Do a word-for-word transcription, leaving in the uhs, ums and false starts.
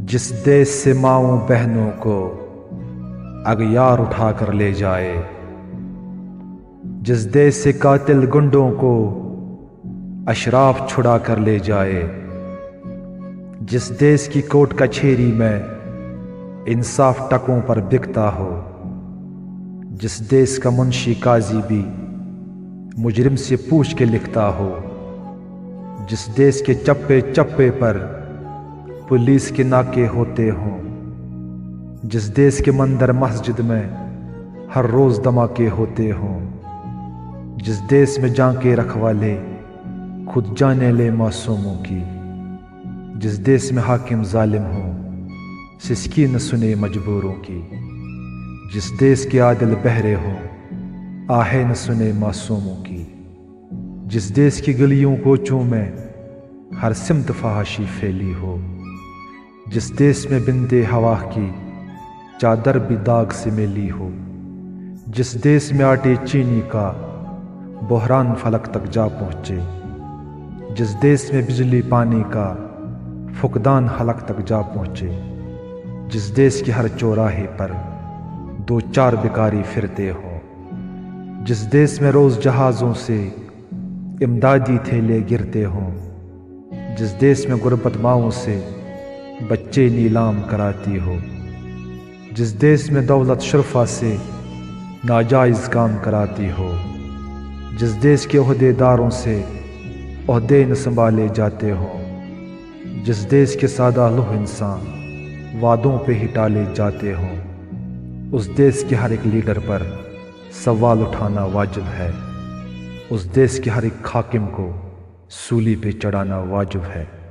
جس دیس سے ماؤں بہنوں کو اغیار اٹھا کر لے جائے، جس دیس سے قاتل گنڈوں کو اشراف چھڑا کر لے جائے، جس دیس کی کوٹ کچہری میں انصاف ٹکوں پر بکتا ہو، جس دیس کا منشی قاضی بھی مجرم سے پوچھ کے لکھتا ہو، جس دیس کے چپے چپے پر پولیس کے ناکے ہوتے ہوں، جس دیس کے مندر مسجد میں ہر روز دھماکے ہوتے ہوں، جس دیس میں جان کے رکھوالے خود جانے لے معصوموں کی، جس دیس میں حاکم ظالم ہوں سسکی نہ سنے مجبوروں کی، جس دیس کے عادل بہرے ہوں آہے نہ سنے معصوموں کی، جس دیس کی گلیوں کوچوں میں ہر سمت فحاشی پھیلی ہو، جس دیس میں بندے ہوا کی چادر بھی داغ سے میلی ہو، جس دیس میں آٹے چینی کا بحران فلک تک جا پہنچے، جس دیس میں بجلی پانی کا فقدان حلق تک جا پہنچے، جس دیس کے ہر چوراہے پر دو چار بکاری پھرتے ہوں، جس دیس میں روز جہازوں سے امدادی تھیلے گرتے ہوں، جس دیس میں غربت ماؤں سے بچے نیلام کراتی ہو، جس دیس میں دولت شرفا سے ناجائز کام کراتی ہو، جس دیس کے عہدے داروں سے عہدے نہ سنبھالے جاتے ہوں، جس دیس کے سادہ لوح انسان وعدوں پہ ہی ٹالے جاتے ہوں، اس دیس کے ہر ایک لیڈر پر سوال اٹھانا واجب ہے، اس دیس کے ہر ایک حاکم کو سولی پہ چڑھانا واجب ہے۔